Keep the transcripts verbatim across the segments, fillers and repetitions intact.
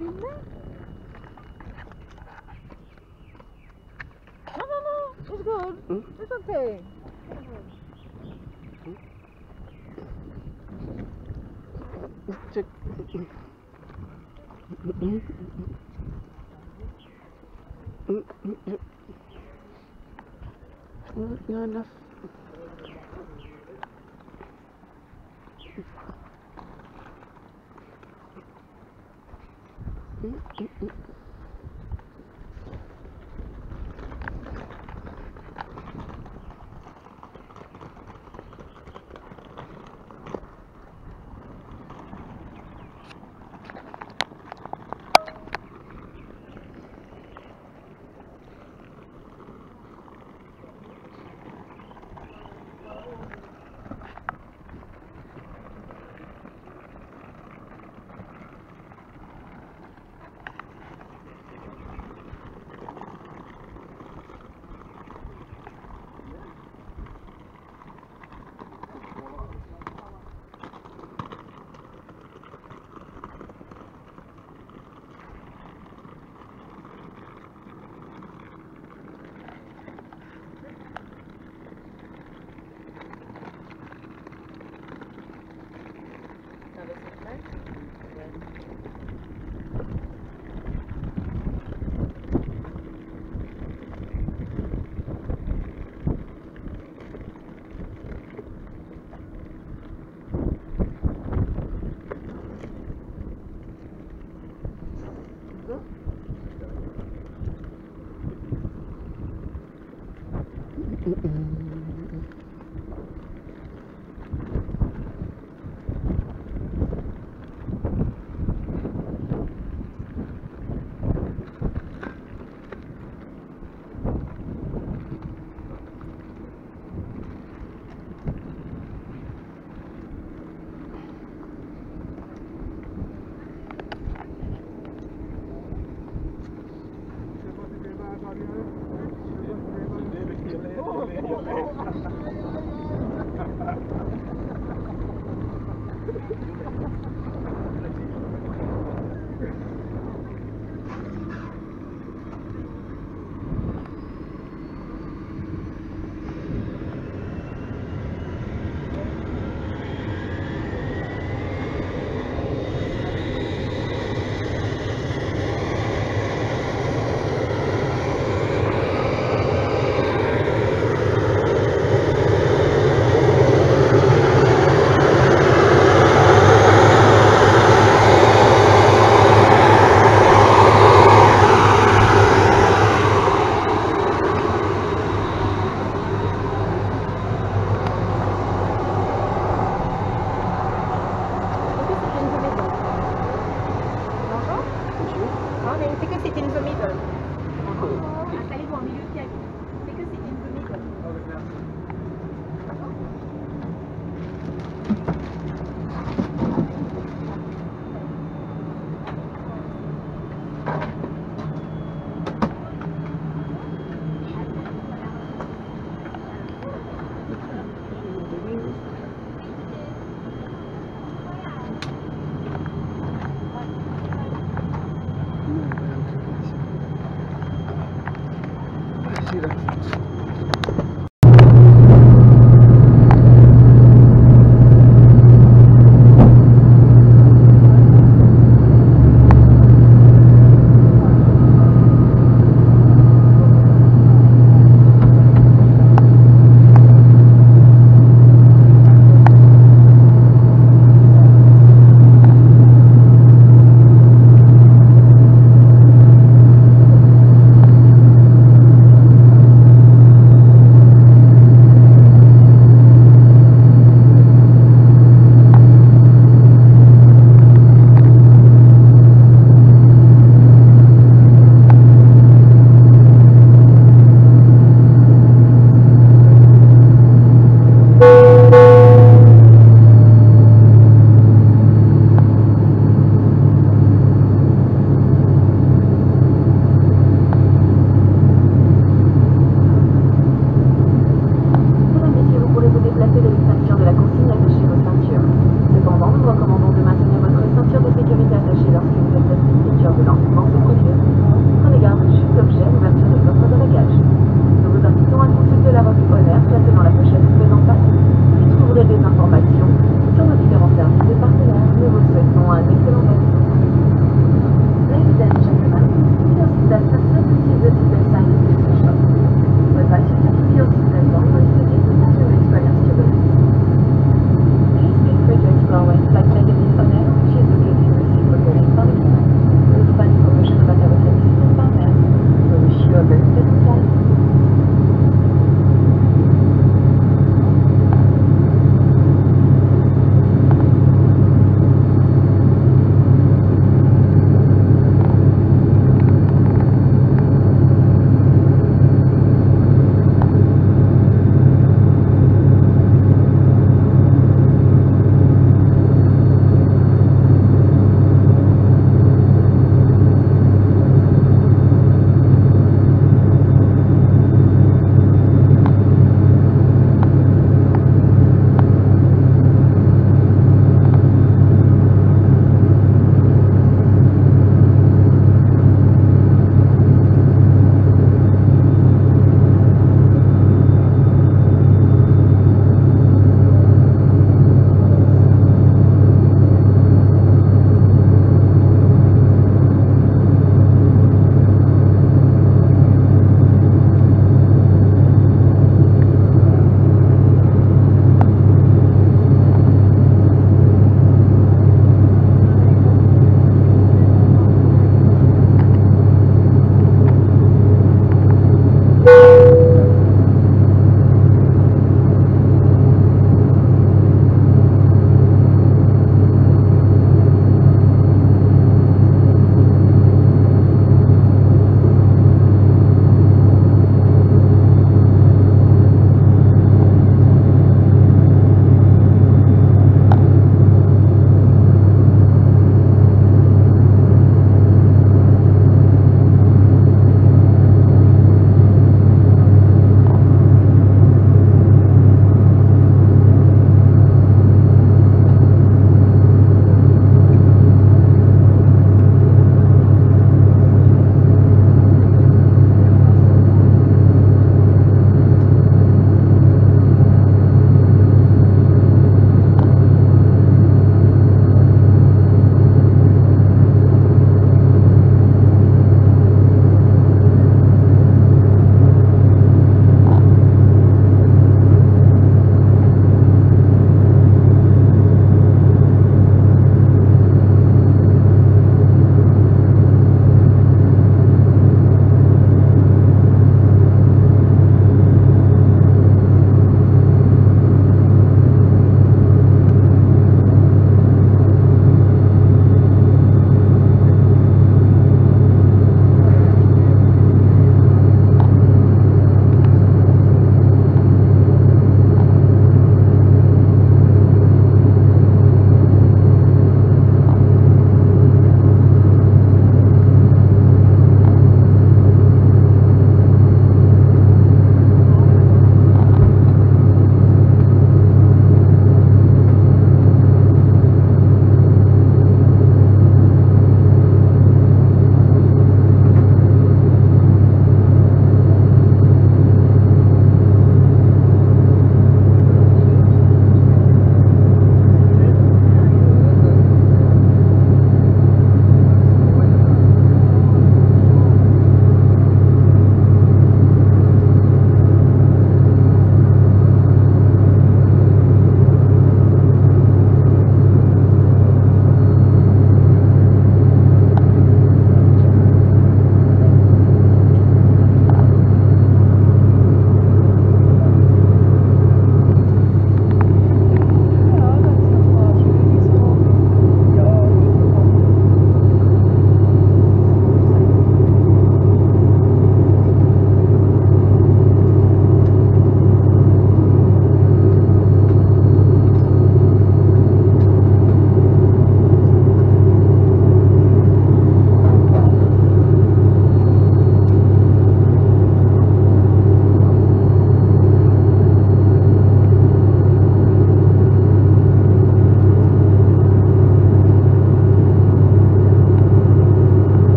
filmer? No, no, no, it's good. Hmm? It's okay. Check. Not enough.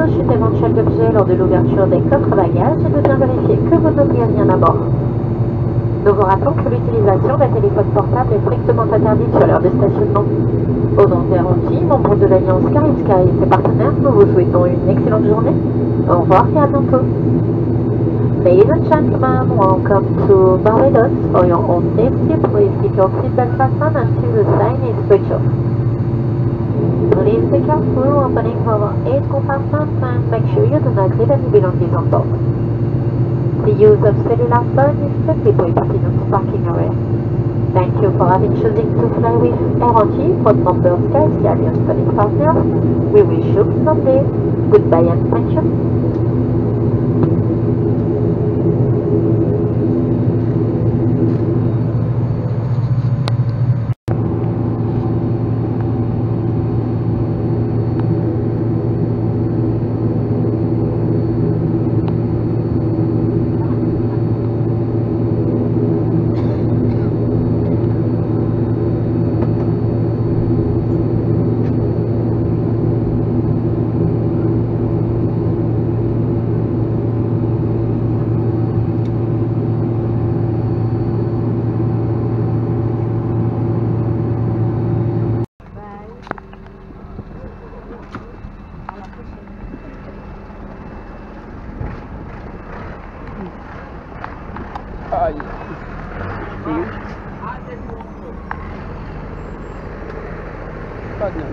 de chute éventuelle d'objets lors de l'ouverture des coffres bagages et de bien vérifier que vous n'oubliez rien à bord. Nous vous rappelons que l'utilisation d'un téléphone portable est strictement interdite sur l'heure de stationnement. Au nom des Ronji, membres de l'Alliance Carib Sky et ses partenaires, nous vous souhaitons une excellente journée. Au revoir et à bientôt. Ladies and gentlemen, welcome to Barbados. For your own safety, please keep your seatbelt fastened until the sign is switched off. Please be careful opening our eight compartments and make sure you do not leave any belongings on board. The use of cellular phone is strictly prohibited in the parking area. Thank you for having chosen to fly with R O T, proud member Sky Alliance Study Partner. We wish you someday. Goodbye and thank you. Aïe. Pas bien.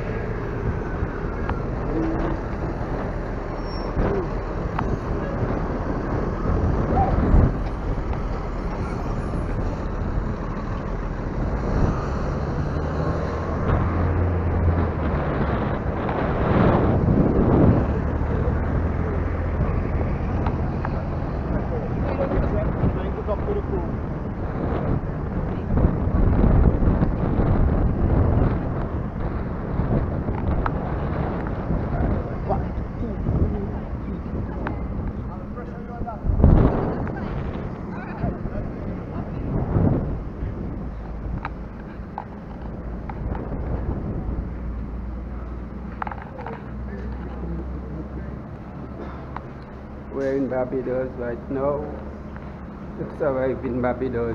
We're in Barbados right now. Just arrived in Barbados.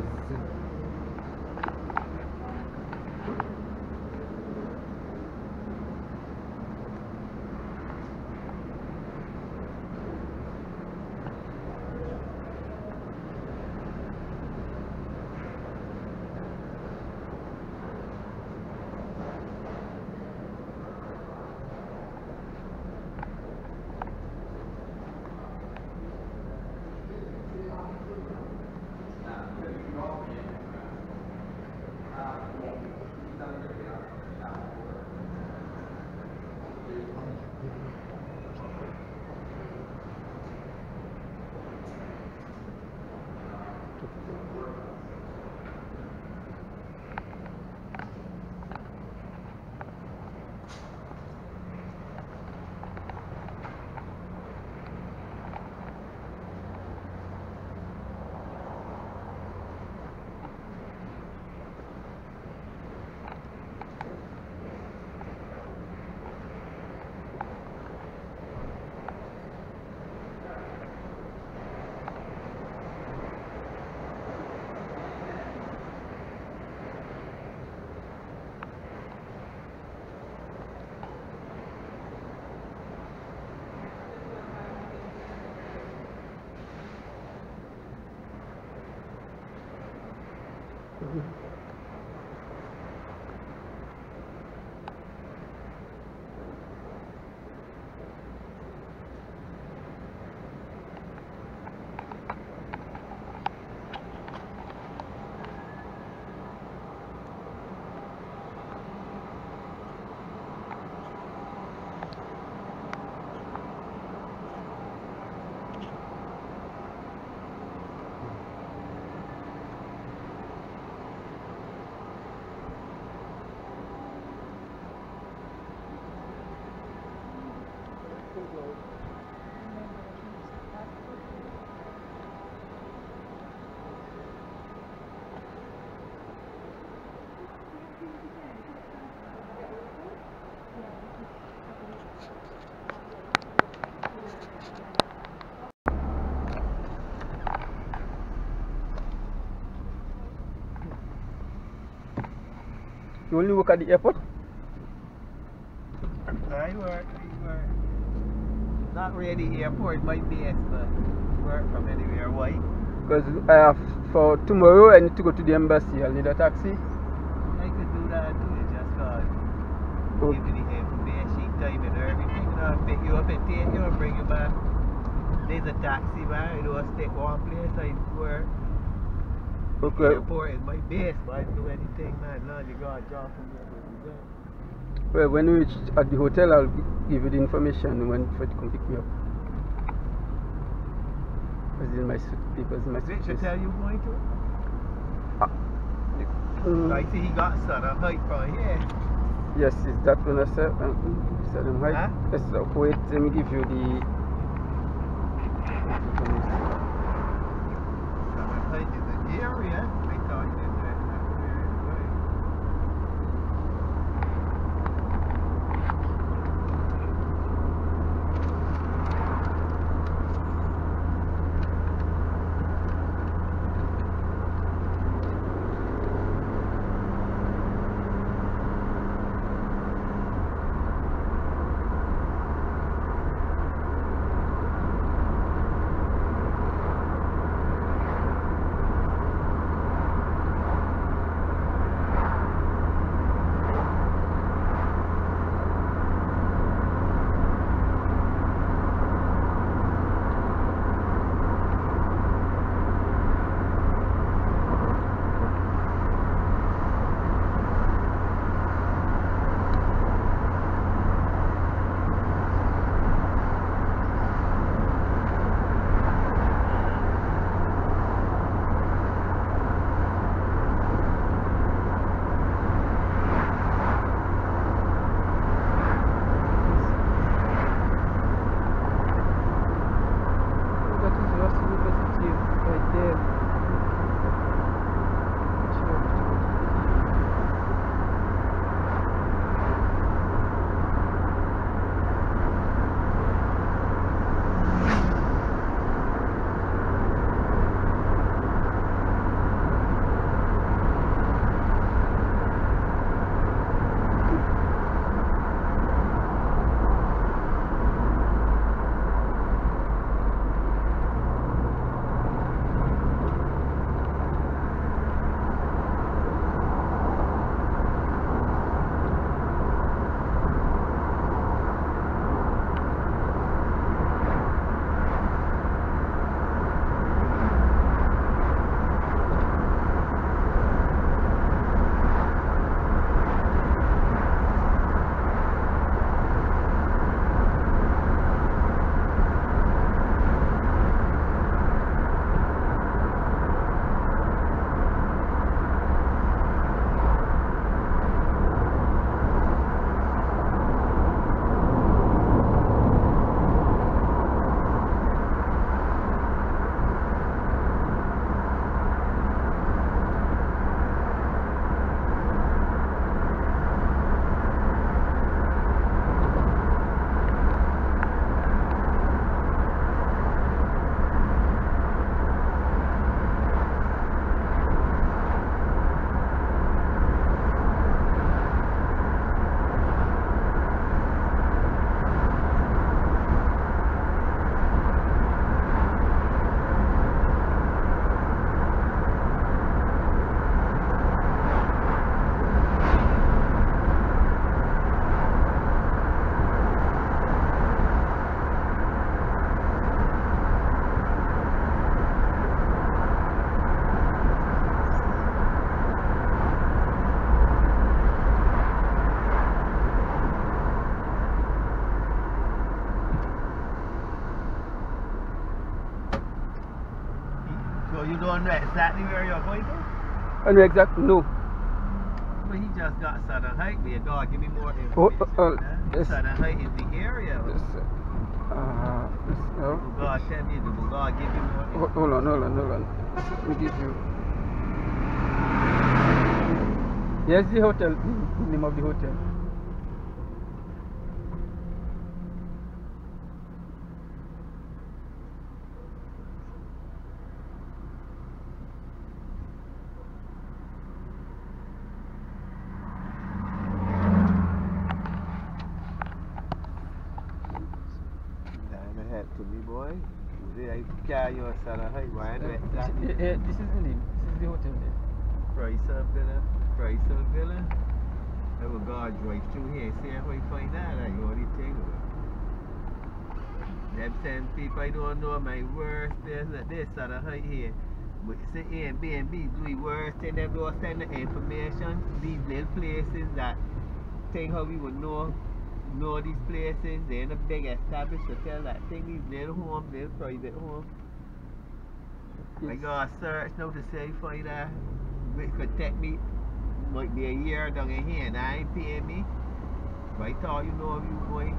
You only work at the airport? I work, I work. Not really airport, my base, but work from anywhere. Why? Because I have, for tomorrow, I need to go to the embassy. I'll need a taxi. I could do that too, you just call. Oh. Give you the information, time and everything. And I'll pick you up and take you and bring you back. There's a taxi, man. You don't stick one place, I work. Okay. Airport is my base, but I do anything, man. Now you got a job from there. Well, when we reach at the hotel, I'll give you the information when for to come pick me up. Because in my suit, papers in my Which suitcase. hotel you going to? Ah. Mm. I see he got Southern Height from here. Yes, is that when I said um, Southern Height? Huh? Yes, uh, wait, let me give you the. Southern Height is the area. I thought you did that. You don't know exactly where you're going to? I know exactly, no. But he just got Southern Height there. God, give me more information. Oh, uh, uh, huh? yes. Southern Height is the area. Yes, uh, yes, no. Oh, God, tell me, the God, give me more information. Hold on, hold on, hold on. Let me give you. Here's the hotel, the name of the hotel. Heights. They carry your son of height, why not? Yeah, yeah, this is the name. This is the hotel there. Bryson Villa. Bryson Villa. I will go and drive through here and see how I find that. I already think of it. Them send people I don't know my worst place like this sort of height here. But see Airbnb do the worst thing, them don't send the information, these little places that think how we would know know these places. They're in a big established hotel that think these little homes, little private homes. I gotta search now to say find that it could take me might be a year down in here and I ain't paying me. But I thought you know if you going.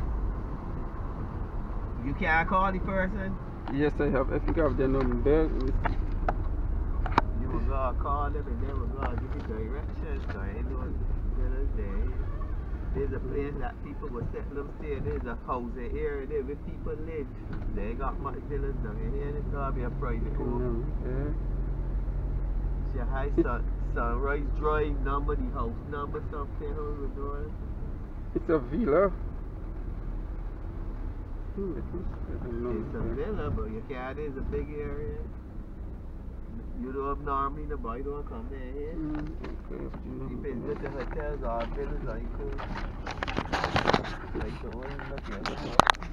You can't call the person? Yes, I have. I think I have the number. You will go call them and they will go give you directions. So I ain't doing villas there. There's a place that people will settle upstairs. There's a housing area there where people live. They ain't got much villas down in here. It's gotta be a private home. Yeah. It's your high sun, Sunrise Drive number, the house number, something. How we doing? It's a villa. Hmm, it is. I don't know. It's a villa, but your cat is a big area. You know, normally the boy don't come in here. Mm, okay. If it's just the hotels or villas, are you cool? Like the one, look here, look here.